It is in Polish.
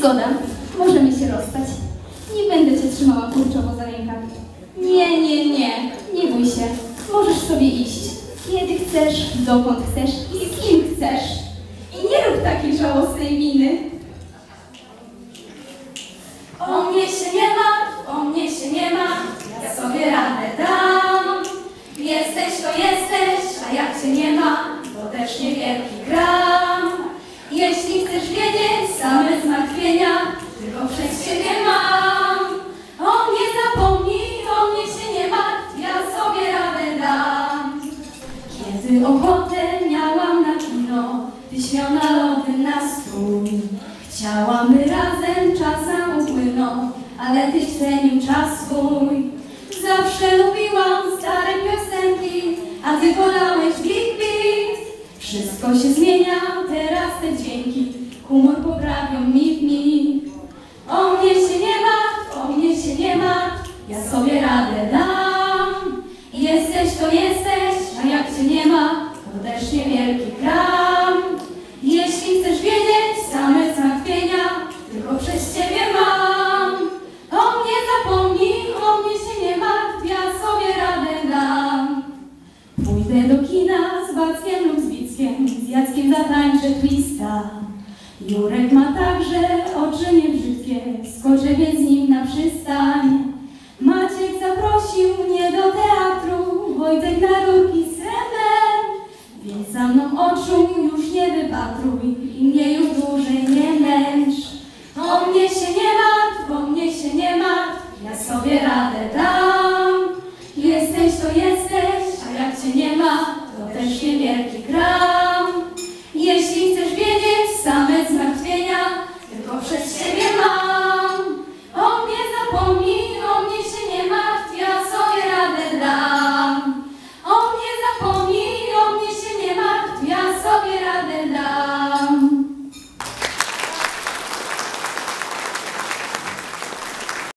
Zgoda, możemy się rozstać. Nie będę cię trzymała kurczowo za rękaw. Nie bój się. Możesz sobie iść. Kiedy chcesz, dokąd chcesz i z kim chcesz. I nie rób takiej żałosnej miny. O mnie się nie martw, o mnie się nie martw, ja sobie radę dam. Jesteś to jesteś, a jak cię nie ma, to też niewielki gram. Jeśli chcesz wiedzieć same zmartwienia, tylko przez ciebie mam. O mnie zapomnij, o mnie się nie martw, ja sobie radę dam. Kiedy ochotę miałam na kino, tyś miał nalotny nastrój. Chciałam, by razem czasem upłynął, ale tyś cenił czas swój. Zawsze lubiłam stare piosenki, a ty wolałeś Big Beat. Wszystko się zmienia, teraz te dźwięki humor poprawią mi w mig. O mnie się nie martw, o mnie się nie martw, ja sobie radę dam. Jesteś to jesteś, a jak cię nie ma, to też niewielki kram. Jeśli chcesz wiedzieć same zmartwienia, tylko przez ciebie mam. O mnie zapomnij, o mnie się nie martw, ja sobie radę dam. Pójdę do kina z Wackiem lub z Wickiem, z Jackiem zatańczę twista. Jurek ma także oczy niebrzydkie, skoczę więc z nim na przystań. Maciek zaprosił mnie do teatru, Wojtek na rurki z Remem. Więc za mną oczu już nie wypatruj i mnie już